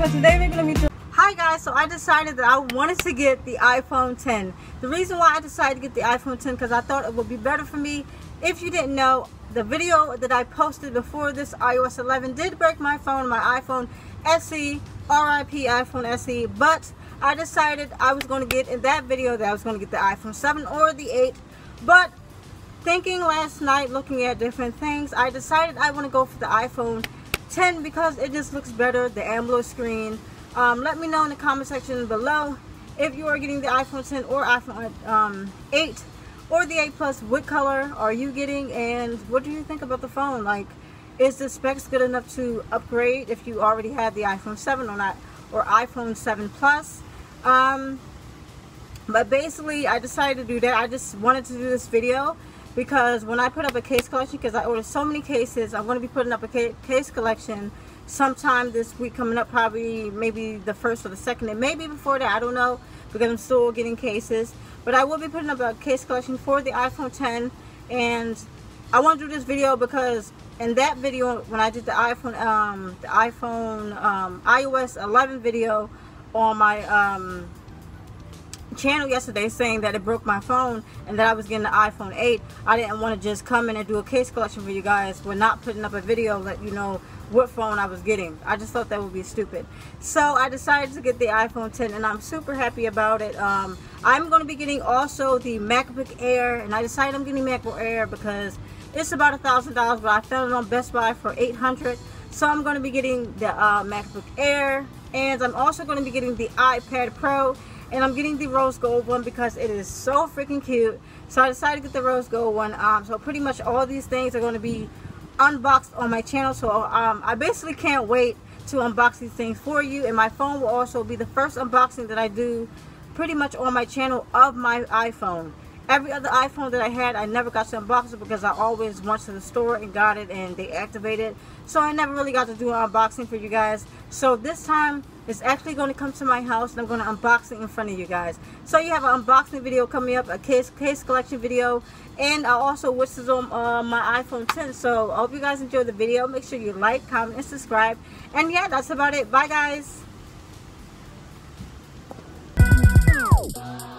today we're going to be Hi guys, so I decided that I wanted to get the iPhone 10. The reason why I decided to get the iPhone 10 because I thought it would be better for me. If you didn't know, the video that I posted before this iOS 11 did break my phone, my iPhone SE, RIP iPhone SE, but I decided I was going to get in that video that I was going to get the iPhone 7 or the 8, but thinking last night, looking at different things, I decided I want to go for the iPhone 10 because it just looks better, the AMOLED screen. Let me know in the comment section below if you are getting the iPhone 10 or iPhone 8 or the 8 Plus. What color are you getting, and what do you think about the phone? Like, is the specs good enough to upgrade if you already had the iPhone 7 or not, or iPhone 7 Plus? But basically I decided to do that. I just wanted to do this video because when I put up a case collection, because I ordered so many cases, I'm going to be putting up a case collection sometime this week coming up, probably maybe the 1st or the 2nd, and maybe before that, I don't know, because I'm still getting cases. But I will be putting up a case collection for the iPhone 10, and I want to do this video because in that video, when I did the iPhone iOS 11 video on my channel yesterday, saying that it broke my phone and that I was getting the iPhone 8, I didn't want to just come in and do a case collection for you guys. We're not putting up a video let you know what phone I was getting. I just thought that would be stupid. So I decided to get the iPhone 10, and I'm super happy about it. I'm going to be getting also the MacBook Air, and I decided I'm getting MacBook Air because it's about $1,000, but I found it on Best Buy for $800. So I'm going to be getting the MacBook Air, and I'm also going to be getting the iPad Pro, and I'm getting the rose gold one because it is so freaking cute. So I decided to get the rose gold one. So pretty much all these things are going to be unboxed on my channel. So I basically can't wait to unbox these things for you, and my phone will also be the first unboxing that I do pretty much on my channel of my iPhone. Every other iPhone that I had, I never got to unbox it because I always went to the store and got it and they activated it. So I never really got to do an unboxing for you guys. So this time, it's actually going to come to my house and I'm going to unbox it in front of you guys. So you have an unboxing video coming up, a case collection video, and I also which is on my iPhone 10. So I hope you guys enjoyed the video. Make sure you like, comment, and subscribe. And yeah, that's about it. Bye guys.